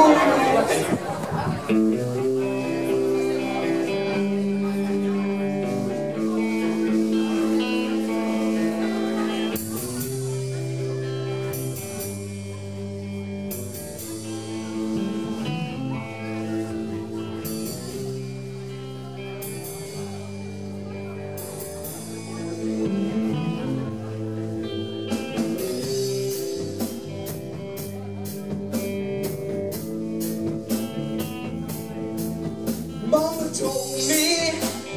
Mama told me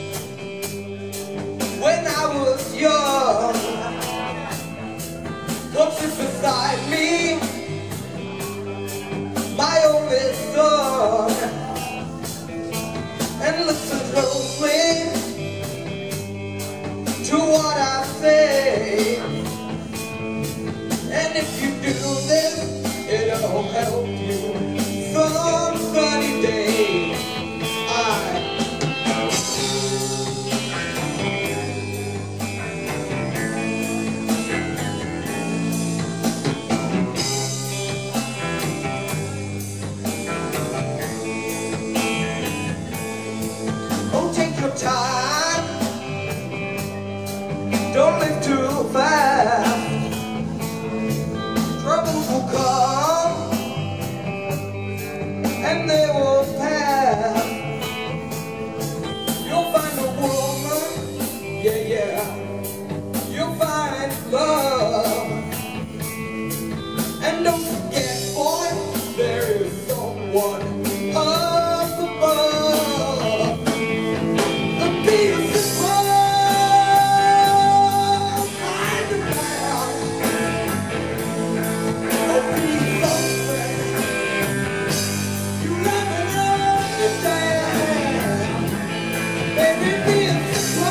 when I was young, don't sit beside me, my only son, and listen closely to what I say. And if you do this, it'll help you some sunny day. Oh, take your time, don't live too fast. Troubles will come and they will pass. You'll find a woman, yeah, yeah. You'll find love. And don't forget, boy, there is someone up above. The beautiful kind of man. Oh, be something you never understand. Baby, be a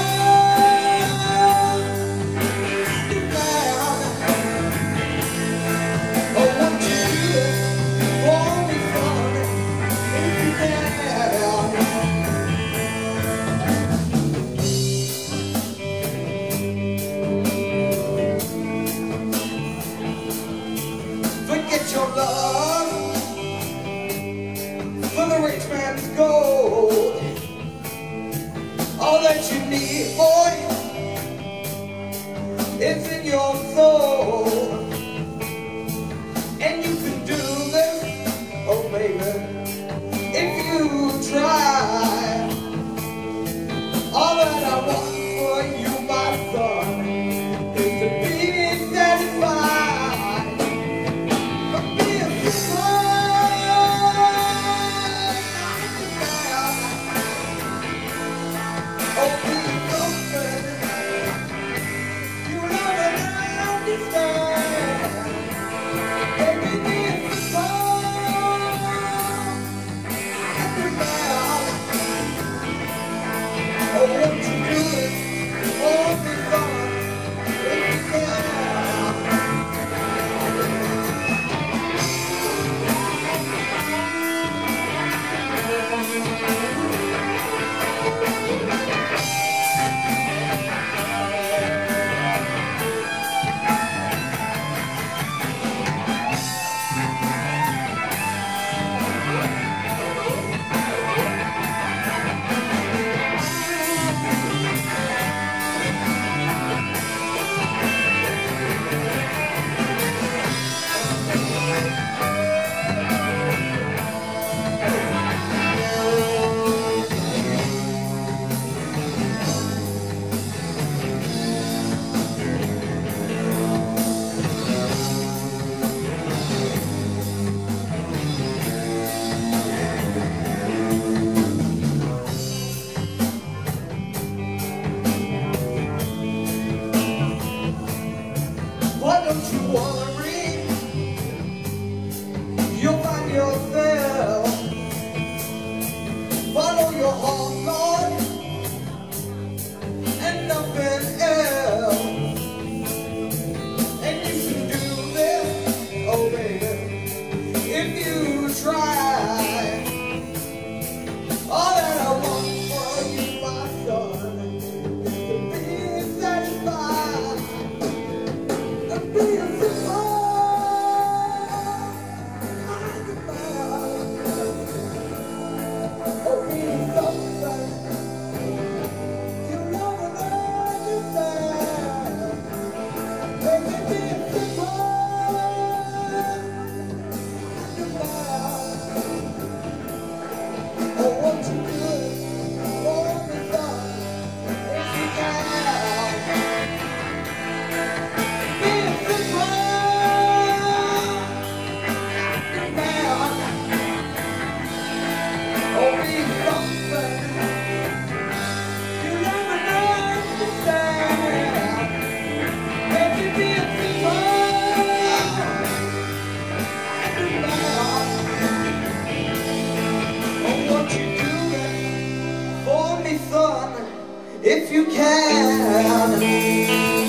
your love for the rich man's gold. All that you need, boy, is in your soul. And you can do this, oh baby, if you try. All that I want for you, my son, is to be satisfied. Don't you worry, you'll find yourself. Follow your heart, Lord, and nothing else. And you can do this, oh baby, if you try. All that I want for you, my son, is to be satisfied. Be a simple kind of man. if you can.